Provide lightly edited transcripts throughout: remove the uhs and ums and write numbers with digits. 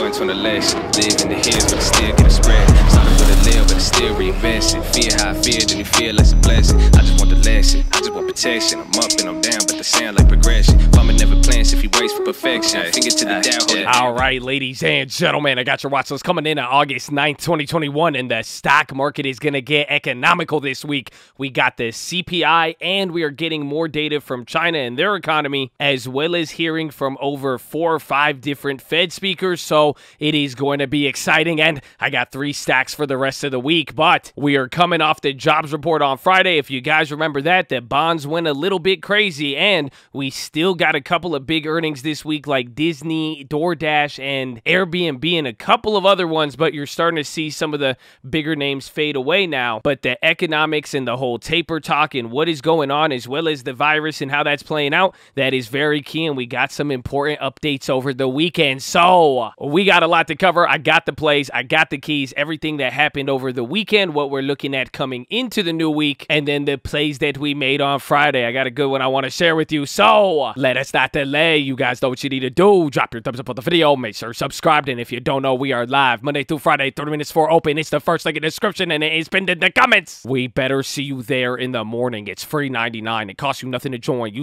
going to the less. Live in the hills, but I still get a spread. Started with a live, but I still reinvest it. Fear how I feel, then you feel that's a blessing. I just want the lesson, I just want protection. I'm up and I'm down, but they sound like progression. Farmer never plans if he waits for perfection. Finger to the down. All right, ladies and gentlemen, I got your watch list coming in on August 9th, 2021, and the stock market is going to get economical this week. We got the CPI, and we are getting more data from China and their economy, as well as hearing from over 4 or 5 different Fed speakers, so it is going to be exciting, and I got 3 stacks for the rest of the week, but we are coming off the jobs report on Friday. If you guys remember that, the bonds went a little bit crazy, and we still got a couple of big earnings this week like Disney, DoorDash, and Airbnb, and a couple of other ones, but you're starting to see some of the bigger names fade away now. But the economics and the whole taper talk and what is going on, as well as the virus and how that's playing out, that is very key, and we got some important updates over the weekend. So we got a lot to cover. I got the plays, I got the keys, everything that happened over the weekend, what we're looking at coming into the new week, and then the plays that we made on Friday. I got a good one I want to share with you, so let us not delay. You guys know what you need to do. Drop your thumbs up on the video, make sure you're subscribed, and if you don't know, we are live Monday through Friday, 30 minutes for open. It's the first link in the description, and it is pinned in the comments. We better see you there in the morning. It's free 99. It costs you nothing to join.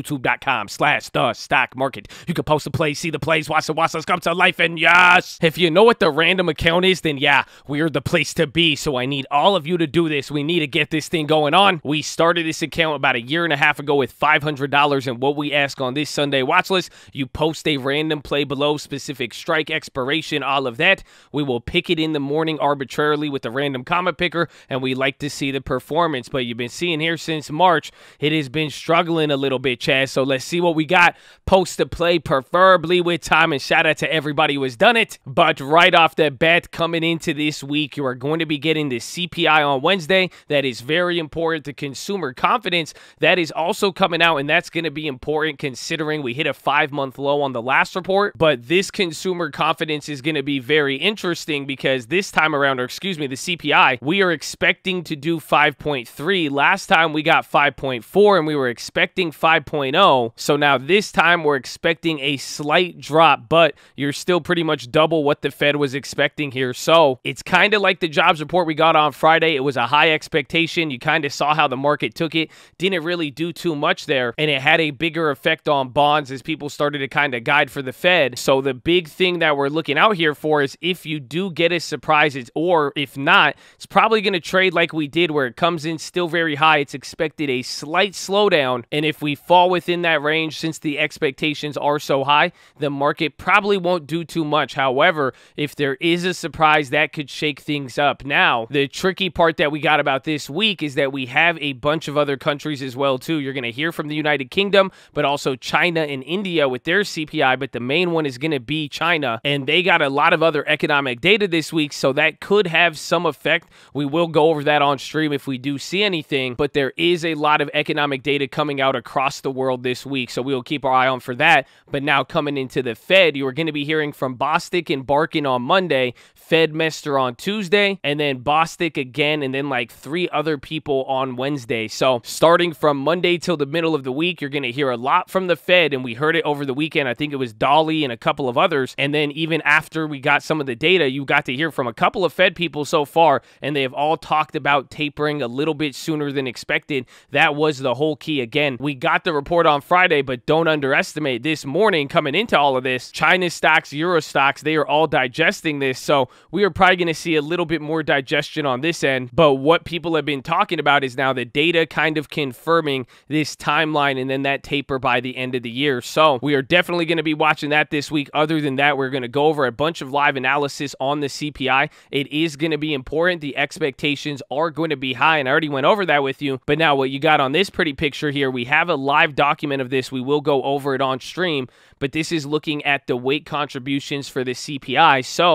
YouTube.com/the-stock-market. You can post the plays, see the plays, watch us come to life, and yes, if you know what the random account is, then yeah, we're the place to be. So I need all of you to do this. We need to get this thing going on. We started this account about a year and a half ago with $500, and what we ask on this Sunday watch list, you post a random play below, specific strike, expiration, all of that. We will pick it in the morning arbitrarily with a random comment picker, and we like to see the performance. But you've been seeing here since March, it has been struggling a little bit, Chaz. So let's see what we got. Post a play, preferably with time, and shout out to everybody who has done it. But right off the bat, coming into this week, you are going to be getting the CPI on Wednesday. That is very important. The consumer confidence, that is also coming out, and that's going to be important considering we hit a 5-month low on the last report. But this consumer confidence is going to be very interesting because this time around, or excuse me, the CPI, we are expecting to do 5.3. Last time we got 5.4, and we were expecting 5.0. So now this time we're expecting a slight drop, but you're still pretty much double what the Fed was expecting here. So it's kind of like the jobs report we got on Friday. It was a high expectation. You kind of saw how the market took it. Didn't really do too much there, and it had a bigger effect on bonds as people started to kind of guide for the Fed. So the big thing that we're looking out here for is if you do get a surprise, or if not, it's probably going to trade like we did where it comes in still very high. It's expected a slight slowdown, and if we fall within that range, since the expectations are so high, the market probably won't do too much. However, if there is a surprise, that could shake things up. Now, the tricky part that we got about this week is that we have a bunch of other countries as well too. You're going to hear from the United Kingdom, but also China and India with their CPI, but the main one is going to be China, and they got a lot of other economic data this week, so that could have some effect. We will go over that on stream if we do see anything, but there is a lot of economic data coming out across the world this week, so we will keep our eye on for that. But now coming into the Fed, you are going to be hearing from Bostic and Barkin on Monday, Fedmester on Tuesday, and then Bostic again, and then like 3 other people on Wednesday. So starting from Monday till the middle of the week, you're going to hear a lot from the Fed, and we heard it over the weekend. I think it was Dolly and a couple of others, and then even after we got some of the data, you got to hear from a couple of Fed people so far, and they have all talked about tapering a little bit sooner than expected. That was the whole key. Again, we got the report on Friday, but don't underestimate this morning coming into all of this, China's stocks, Euro stocks, they are all digesting this, so we are probably going to see a little bit more digestion on this end. But what people have been talking about is now the data kind of confirming this timeline and then that taper by the end of the year. So we are definitely going to be watching that this week. Other than that, we're going to go over a bunch of live analysis on the CPI. It is going to be important. The expectations are going to be high, and I already went over that with you. But now what you got on this pretty picture here, we have a live document of this. We will go over it on stream, but this is looking at the weight contributions for the CPI. So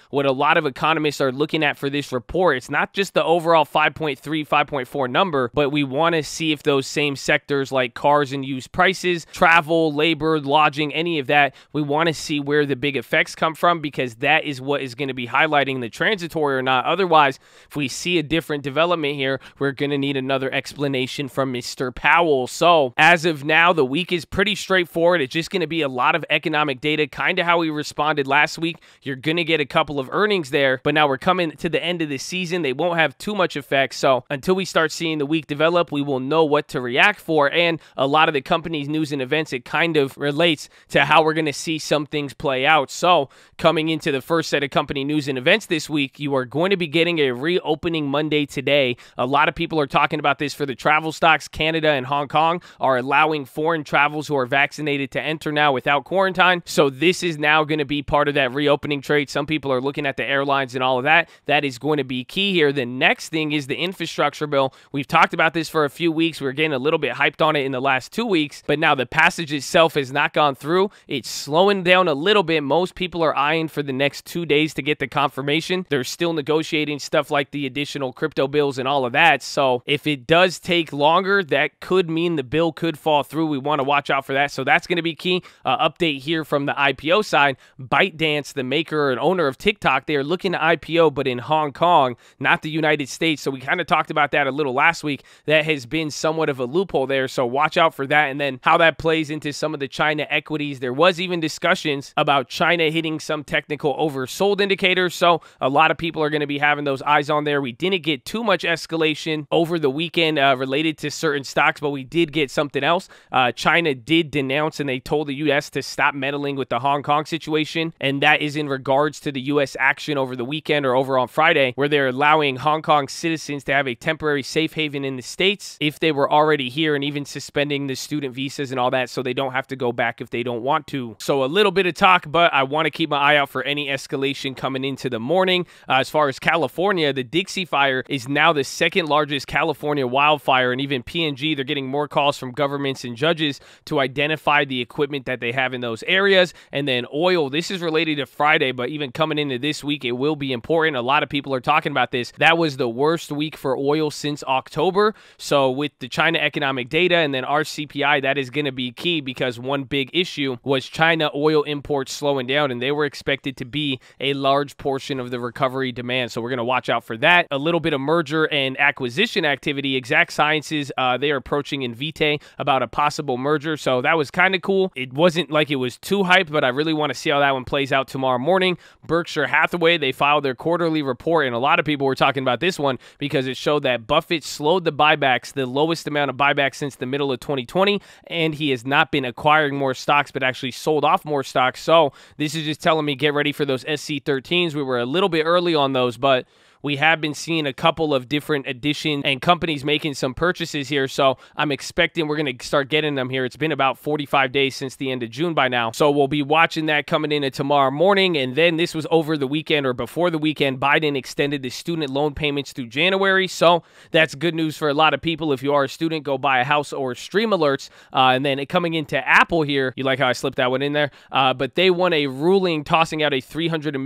what a lot of economists are looking at for this report, it's not just the overall 5.3, 5.4 number, but we want to see if those same sectors like cars and used prices, travel, labor, lodging, any of that, we want to see where the big effects come from, because that is what is going to be highlighting the transitory or not. Otherwise, if we see a different development here, we're going to need another explanation from Mr. Powell. So as of now, the week is pretty straightforward. It's just going to be a lot of economic data, kind of how we responded last week. You're going to get a couple of earnings there, but now we're coming to the end of the season. They won't have too much effect. So until we start seeing the week develop, we will know what to react for. And a lot of the company's news and events, it kind of relates to how we're going to see some things play out. So coming into the first set of company news and events this week, you are going to be getting a reopening Monday today. A lot of people are talking about this for the travel stocks. Canada and Hong Kong are allowing foreign travels who are vaccinated to enter now without quarantine. So this is now going to be part of that reopening trade. Some people are looking at the airlines and all of that. That is going to be key here. The next thing is the infrastructure bill. We've talked about this for a few weeks. We're getting a little bit hyped on it in the last 2 weeks, but now the passage itself has not gone through. It's slowing down a little bit. Most people are eyeing for the next 2 days to get the confirmation. They're still negotiating stuff like the additional crypto bills and all of that. So if it does take longer, that could mean the bill could fall through. We want to watch out for that. So that's going to be key. Update here from the IPO side. ByteDance, the maker and owner of TikTok, they are looking to IPO, but in Hong Kong, not the United States. So we kind of talked about that a little last week. That has been somewhat of a loophole there. So watch out for that. And then how that plays into some of the China equities. There was even discussions about China hitting some technical oversold indicators. So a lot of people are going to be having those eyes on there. We didn't get too much escalation over the weekend related to certain stocks, but we did get something else. China did denounce and they told the U.S. to stop meddling with the Hong Kong situation. And that is in regards to the U.S. action over the weekend or over on Friday, where they're allowing Hong Kong citizens to have a temporary safe haven in the States if they were already here, and even suspending the student visas and all that so they don't have to go back if they don't want to. So a little bit of talk, but I want to keep my eye out for any escalation coming into the morning. As far as California, the Dixie Fire is now the second largest California wildfire, and even P&G, they're getting more calls from governments and judges to identify the equipment that they have in those areas. And then oil, this is related to Friday, but even coming into this week, it will be important. A lot of people are talking about this. That was the worst week for oil since October. So with the China economic data and then our CPI, that is going to be key, because one big issue was China oil imports slowing down, and they were expected to be a large portion of the recovery demand. So we're going to watch out for that. A little bit of merger and acquisition activity. Exact Sciences, they are approaching Invitae about a possible merger. So that was kind of cool. It wasn't like it was too hyped, but I really want to see how that one plays out tomorrow morning. Berkshire Hathaway, they filed their quarterly report, and a lot of people were talking about this one because it showed that Buffett slowed the buybacks, the lowest amount of buybacks since the middle of 2020, and he has not been acquiring more stocks, but actually sold off more stocks. So this is just telling me get ready for those SC13s. We were a little bit early on those, but we have been seeing a couple of different additions and companies making some purchases here. So I'm expecting we're going to start getting them here. It's been about 45 days since the end of June by now. So we'll be watching that coming into tomorrow morning. And then this was over the weekend or before the weekend. Biden extended the student loan payments through January. So that's good news for a lot of people. If you are a student, go buy a house or stream alerts. And then coming into Apple here, you like how I slipped that one in there? But they won a ruling tossing out a $308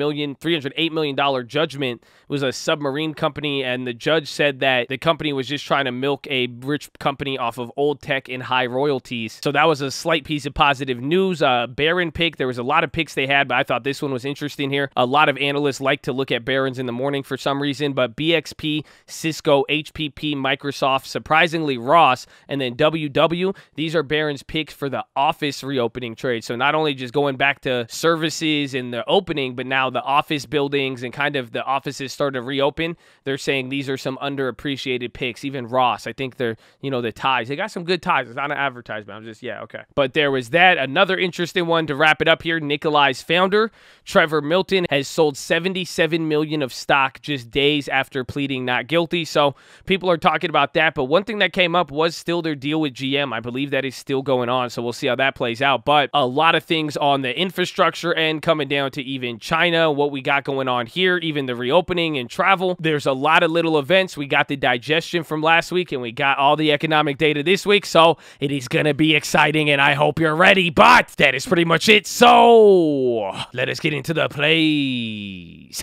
million judgment. It was a submarine company, and the judge said that the company was just trying to milk a rich company off of old tech and high royalties. So that was a slight piece of positive news. Barron pick, there was a lot of picks they had, but I thought this one was interesting here. A lot of analysts like to look at Barron's in the morning for some reason, but BXP, Cisco, HPP, Microsoft, surprisingly Ross, and then WW, these are Barron's picks for the office reopening trade. So not only just going back to services and the opening, but now the office buildings and kind of the offices started to reopen. They're saying these are some underappreciated picks. Even Ross, I think they're, the ties. They got some good ties. It's not an advertisement. I'm just, yeah, okay. But there was that. Another interesting one to wrap it up here. Nikolai's founder, Trevor Milton, has sold $77 million of stock just days after pleading not guilty. So people are talking about that. But one thing that came up was still their deal with GM. I believe that is still going on. So we'll see how that plays out. But a lot of things on the infrastructure end coming down to even China, what we got going on here, even the reopening and travel. There's a lot of little events. We got the digestion from last week, and we got all the economic data this week, so it is going to be exciting, and I hope you're ready, but that is pretty much it. So let us get into the plays.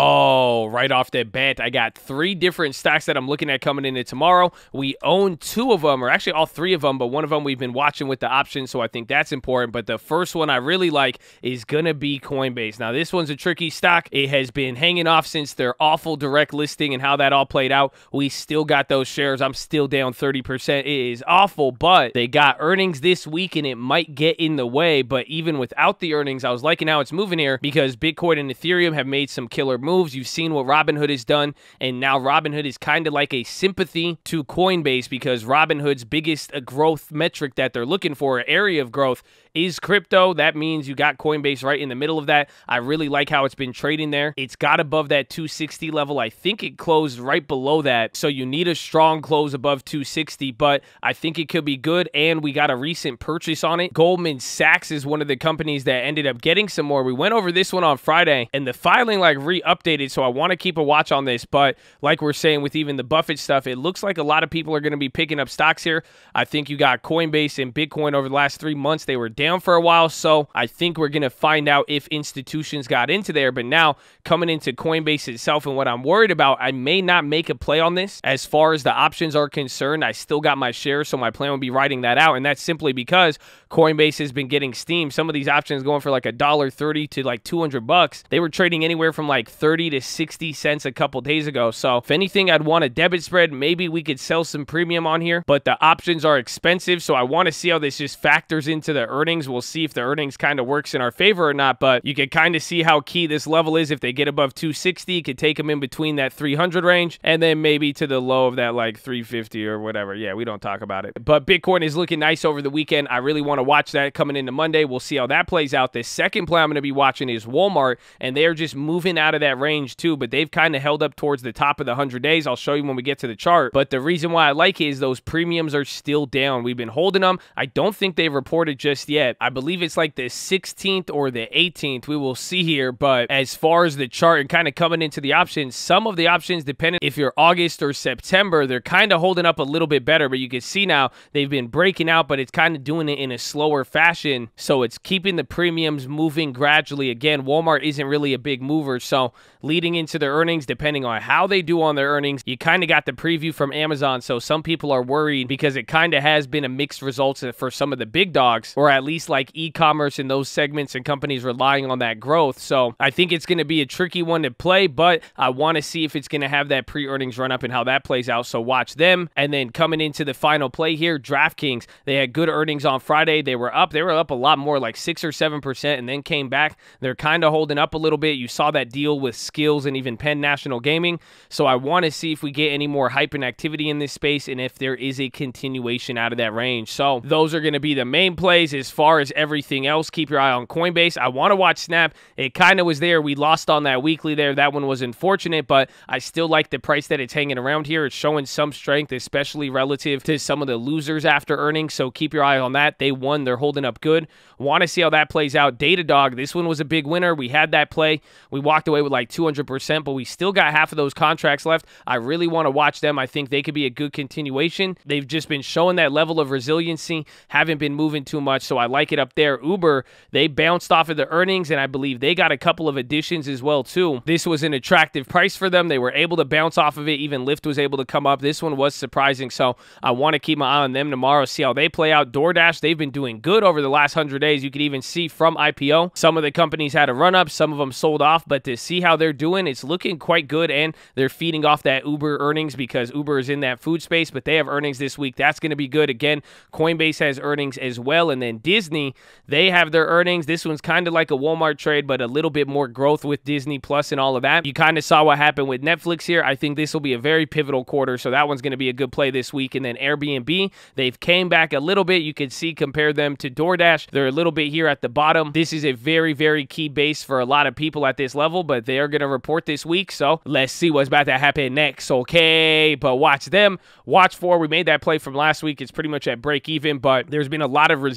So right off the bat, I got 3 different stocks that I'm looking at coming into tomorrow. We own 2 of them, or actually all 3 of them, but one of them we've been watching with the options, so I think that's important. But the first one I really like is going to be Coinbase. Now, this one's a tricky stock. It has been hanging off since their awful direct listing and how that all played out. We still got those shares. I'm still down 30%. It is awful, but they got earnings this week, and it might get in the way. But even without the earnings, I was liking how it's moving here because Bitcoin and Ethereum have made some killer moves. You've seen what Robinhood has done, and now Robinhood is kind of like a sympathy to Coinbase because Robinhood's biggest growth metric that they're looking for, area of growth, is crypto. That means you got Coinbase right in the middle of that. I really like how it's been trading there. It's got above that 260 level. I think it closed right below that, so you need a strong close above 260, but I think it could be good, and we got a recent purchase on it. Goldman Sachs is one of the companies that ended up getting some more. We went over this one on Friday, and the filing like re-updated, so I want to keep a watch on this, but like we're saying with even the Buffett stuff, it looks like a lot of people are going to be picking up stocks here. I think you got Coinbase and Bitcoin over the last 3 months. They were down for a while, so I think we're going to find out if institutions got into there. But now coming into Coinbase itself and what I'm worried about, I may not make a play on this. As far as the options are concerned, I still got my shares, so my plan would be writing that out, and that's simply because Coinbase has been getting steam. Some of these options going for like $1.30 to like $200. They were trading anywhere from like 30 to 60 cents a couple days ago. So if anything, I'd want a debit spread. Maybe we could sell some premium on here, but the options are expensive, so I want to see how this just factors into the earnings. We'll see if the earnings kind of works in our favor or not, but you can kind of see how key this level is. If they get above 260, you could take them in between that 300 range, and then maybe to the low of that like 350 or whatever. Yeah, we don't talk about it. But Bitcoin is looking nice over the weekend. I really want to watch that coming into Monday. We'll see how that plays out. The second play I'm going to be watching is Walmart, and they're just moving out of that range too, but they've kind of held up towards the top of the 100 days. I'll show you when we get to the chart, but the reason why I like it is those premiums are still down. We've been holding them. I don't think they've reported just yet. I believe it's like the 16th or the 18th. We will see here, but as far as the chart and kind of coming into the options, some of the options, depending if you're August or September, they're kind of holding up a little bit better, but you can see now they've been breaking out, but it's kind of doing it in a slower fashion, so it's keeping the premiums moving gradually. Again, Walmart isn't really a big mover, so leading into the earnings, depending on how they do on their earnings, you kind of got the preview from Amazon, so some people are worried because it kind of has been a mixed results for some of the big dogs, or at least like e-commerce and those segments and companies relying on that growth. So I think it's going to be a tricky one to play, but I want to see if it's going to have that pre-earnings run up and how that plays out, so watch them. And then coming into the final play here, DraftKings, they had good earnings on Friday. They were up a lot more, like 6 or 7%, and then came back. They're kind of holding up a little bit. You saw that deal with Skills and even Penn National Gaming, so I want to see if we get any more hype and activity in this space and if there is a continuation out of that range. So those are going to be the main plays. As far as everything else, keep your eye on Coinbase. I want to watch Snap. It kind of was there. We lost on that weekly there. That one was unfortunate, but I still like the price that it's hanging around here. It's showing some strength, especially relative to some of the losers after earnings, so keep your eye on that. They won. They're holding up good. Want to see how that plays out. Datadog, this one was a big winner. We had that play. We walked away with like 200%, but we still got half of those contracts left. I really want to watch them. I think they could be a good continuation. They've just been showing that level of resiliency, haven't been moving too much, so I like it up there. Uber, they bounced off of the earnings, and I believe they got a couple of additions as well too. This was an attractive price for them. They were able to bounce off of it. Even Lyft was able to come up. This one was surprising, so I want to keep my eye on them tomorrow, see how they play out. DoorDash, they've been doing good over the last 100 days. You could even see from IPO, some of the companies had a run up, some of them sold off, but to see how they're doing, it's looking quite good, and they're feeding off that Uber earnings because Uber is in that food space, but they have earnings this week. That's going to be good. Again, Coinbase has earnings as well, and then Disney, they have their earnings. This one's kind of like a Walmart trade, but a little bit more growth with Disney Plus and all of that. You kind of saw what happened with Netflix here. I think this will be a very pivotal quarter, so that one's going to be a good play this week. And then Airbnb, they've came back a little bit. You can see, compare them to DoorDash. They're a little bit here at the bottom. This is a very, very key base for a lot of people at this level, but they are going to report this week, so let's see what's about to happen next, okay? But watch them. Watch for, we made that play from last week. It's pretty much at break even, but there's been a lot of resiliency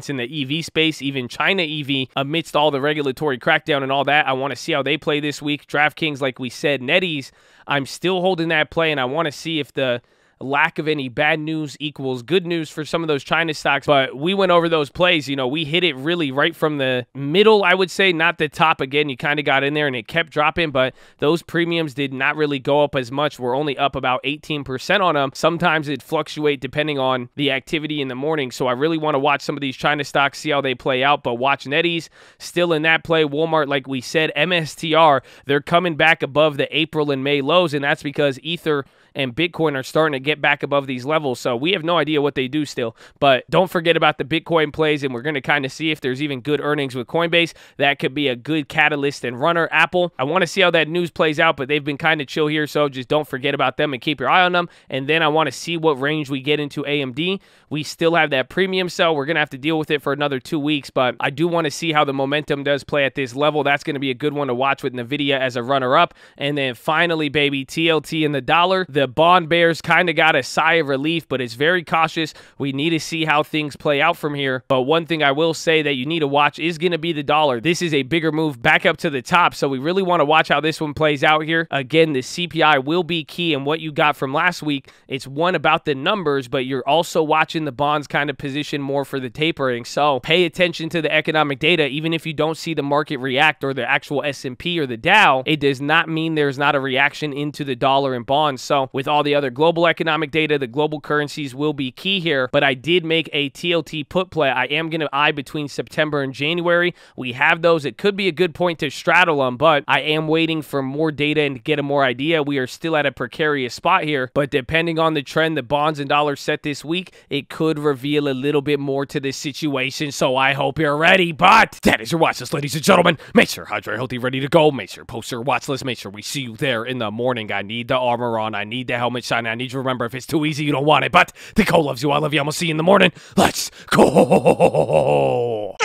confidence in the EV space, even China EV, amidst all the regulatory crackdown and all that. I want to see how they play this week. DraftKings, like we said, NetEase, I'm still holding that play, and I want to see if the lack of any bad news equals good news for some of those China stocks. But we went over those plays. You know, we hit it really right from the middle, I would say, not the top. Again, you kind of got in there and it kept dropping, but those premiums did not really go up as much. We're only up about 18% on them. Sometimes it fluctuate depending on the activity in the morning. So I really want to watch some of these China stocks, see how they play out, but watch NetEase still in that play. Walmart, like we said, MSTR, they're coming back above the April and May lows, and that's because Ether and Bitcoin are starting to get back above these levels. So we have no idea what they do still. But don't forget about the Bitcoin plays, and we're going to kind of see if there's even good earnings with Coinbase. That could be a good catalyst and runner. Apple, I want to see how that news plays out, but they've been kind of chill here, so just don't forget about them and keep your eye on them. And then I want to see what range we get into AMD. We still have that premium sell. We're going to have to deal with it for another 2 weeks, but I do want to see how the momentum does play at this level. That's going to be a good one to watch with NVIDIA as a runner-up. And then finally, baby, TLT and the dollar. The bond bears kind of got a sigh of relief, but it's very cautious. We need to see how things play out from here. But one thing I will say that you need to watch is going to be the dollar. This is a bigger move back up to the top, so we really want to watch how this one plays out here. Again, the CPI will be key, and what you got from last week, it's one about the numbers, but you're also watching the bonds kind of position more for the tapering. So pay attention to the economic data. Even if you don't see the market react or the actual S&P or the Dow, it does not mean there's not a reaction into the dollar and bonds. So with all the other global economic data, the global currencies will be key here, but I did make a TLT put play. I am going to eye between September and January. We have those. It could be a good point to straddle them, but I am waiting for more data and to get a more idea. We are still at a precarious spot here, but depending on the trend the bonds and dollars set this week, it could reveal a little bit more to this situation, so I hope you're ready. But that is your watch list, ladies and gentlemen. Make sure hydrate, healthy, ready to go. Make sure post your watch list. Make sure we see you there in the morning. I need the armor on. I need the helmet shining. I need you to remember, if it's too easy, you don't want it. But the Cole loves you. I love you. I'm gonna see you in the morning. Let's go.